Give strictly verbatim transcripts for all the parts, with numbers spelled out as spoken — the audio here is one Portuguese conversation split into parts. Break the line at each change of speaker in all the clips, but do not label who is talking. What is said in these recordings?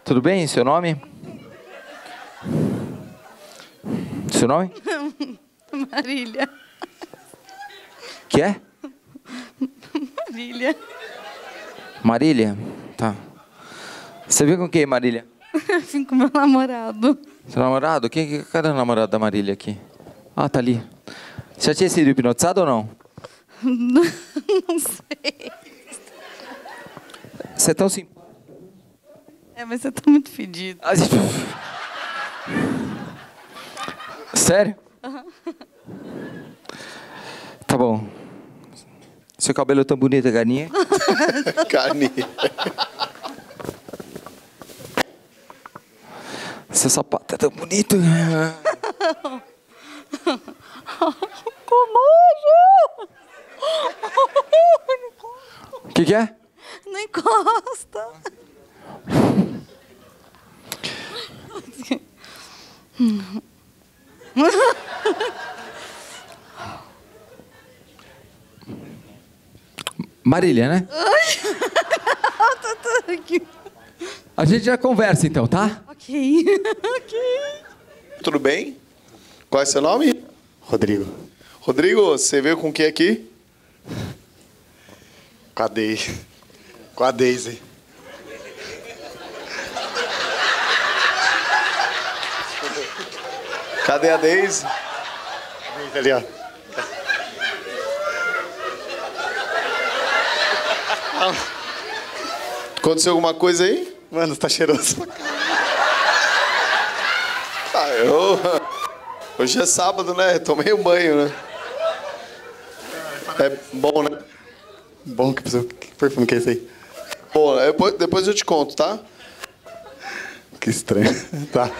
Tudo bem? Seu nome? Seu nome?
Marília.
Que é?
Marília.
Marília? Tá. Você veio com quem, Marília?
Vim com meu namorado.
Seu namorado? Quem, cadê o namorado da Marília aqui? Ah, tá ali. Você já tinha sido hipnotizado ou não?
Não, não sei.
Você é tão simpático.
É, mas você tá muito fedido.
Sério?
Uhum.
Tá bom. Seu cabelo é tão bonito, Galinha.
Carne.
Seu sapato é tão bonito.
Com nojo!
O que, que é?
Não encosta.
Marília, né? A gente já conversa então, tá?
Ok. Ok.
Tudo bem? Qual é seu nome?
Rodrigo.
Rodrigo, você veio com quem aqui?
Com a Daisy. Com a Daisy.
Cadê a Daisy?
Ali, ó.
Aconteceu alguma coisa aí?
Mano, tá cheiroso.
Ah, eu... Hoje é sábado, né? Tomei um banho, né? É bom, né?
Bom, que perfume que é esse aí?
Bom, depois, depois eu te conto, tá?
Que estranho. Tá.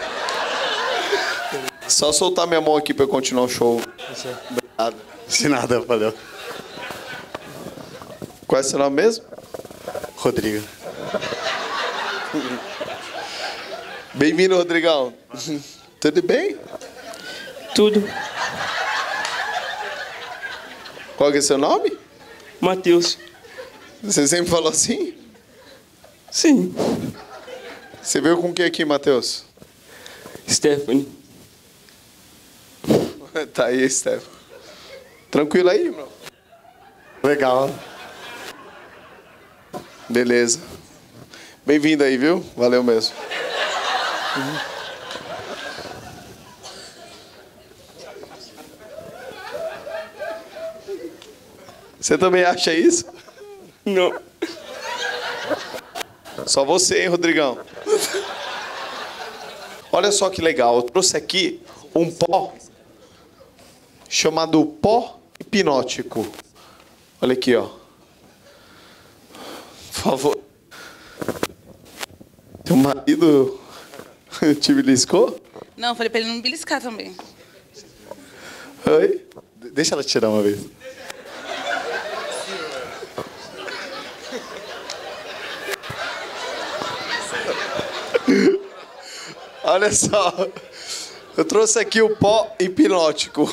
Só soltar minha mão aqui pra eu continuar o show. Obrigado.
De nada, valeu.
Qual é seu nome mesmo?
Rodrigo.
Bem-vindo, Rodrigão. Tudo bem?
Tudo.
Qual que é seu nome?
Matheus.
Você sempre falou assim?
Sim.
Você veio com quem aqui, Matheus?
Stephanie.
Tá aí, Stephanie. Tranquilo aí, irmão?
Legal.
Beleza. Bem-vindo aí, viu? Valeu mesmo. Uhum. Você também acha isso?
Não.
Só você, hein, Rodrigão? Olha só que legal. Eu trouxe aqui um pó chamado pó hipnótico. Olha aqui, ó. Por favor. Teu marido te beliscou?
Não, falei pra ele não beliscar também.
Oi?
Deixa ela tirar uma vez.
Olha só. Eu trouxe aqui o pó hipnótico.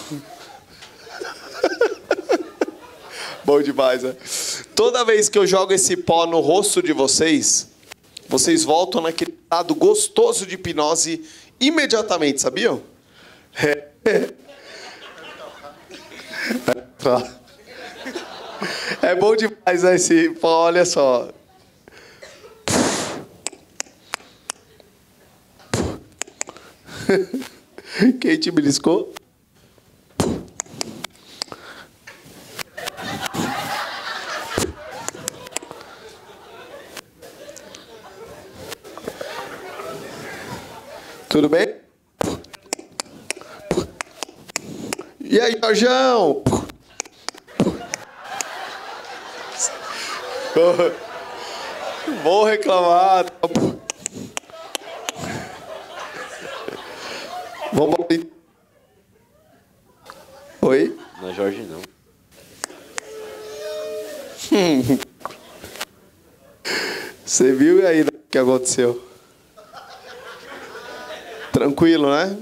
Bom demais, né? Toda vez que eu jogo esse pó no rosto de vocês, vocês voltam naquele estado gostoso de hipnose imediatamente, sabiam? É. É bom demais, né, esse pó, olha só. Quem te beliscou? Tudo bem? E aí, Jorjão? Vou reclamar. Vamos aí. Oi?
Não é Jorge, não.
Você viu aí o que aconteceu? Tranquilo, né?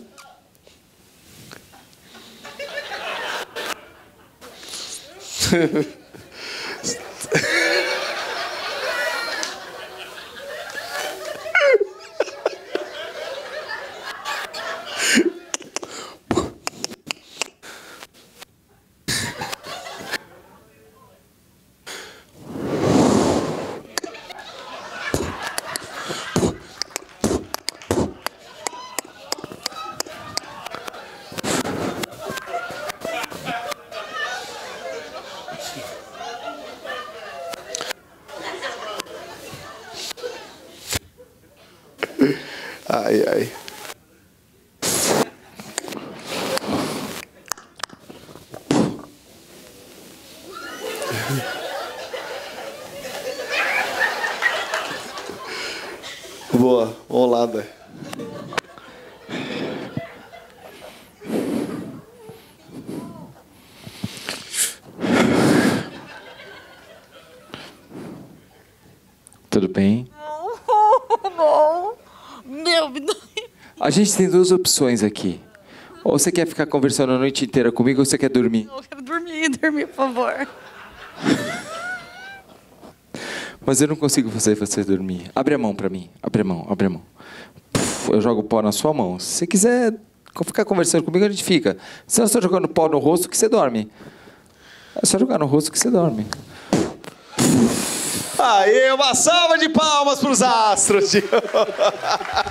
Ai, ai. Boa, vamos lá, Dé.
Tudo bem?
Não. Meu, me dói.
A gente tem duas opções aqui. Ou você quer ficar conversando a noite inteira comigo ou você quer dormir.
Eu quero dormir, dormir, por favor.
Mas eu não consigo fazer você dormir. Abre a mão pra mim. Abre a mão, abre a mão. Puf, eu jogo pó na sua mão. Se você quiser ficar conversando comigo, a gente fica. Se eu estou jogando pó no rosto, que você dorme. É só jogar no rosto que você dorme.
Aê, uma salva de palmas pros astros, tio.